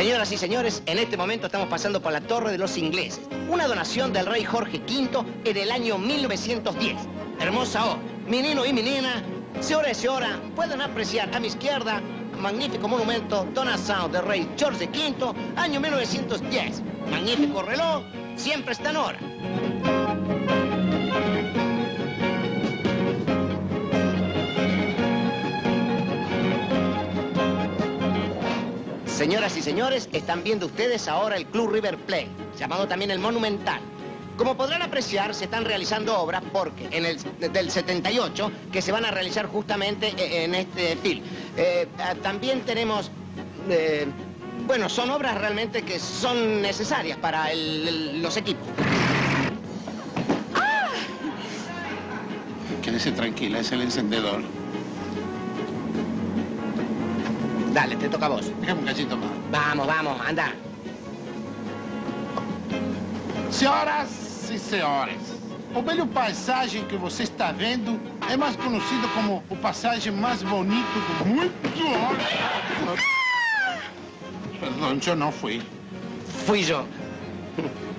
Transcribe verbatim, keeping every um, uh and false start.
Señoras y señores, en este momento estamos pasando por la Torre de los Ingleses, una donación del rey Jorge quinto en el año mil novecientos diez. Hermosa obra. Menino y menina, señora y señora, pueden apreciar a mi izquierda magnífico monumento, donación del rey Jorge quinto, año mil novecientos diez. Magnífico reloj, siempre está en hora. Señoras y señores, están viendo ustedes ahora el Club River Plate, llamado también el Monumental. Como podrán apreciar, se están realizando obras porque en el del setenta y ocho que se van a realizar justamente en este film. Eh, también tenemos, eh, bueno, son obras realmente que son necesarias para el, el, los equipos. ¡Ah! Quédese tranquila, es el encendedor. Dale, te toca a vos. Déjame un cachito más. Vamos, vamos, anda. Senhoras e senhores, o belo paisagem que você está vendo é mais conhecido como o paisagem mais bonito do mundo. Perdão, eu não fui. Fui yo.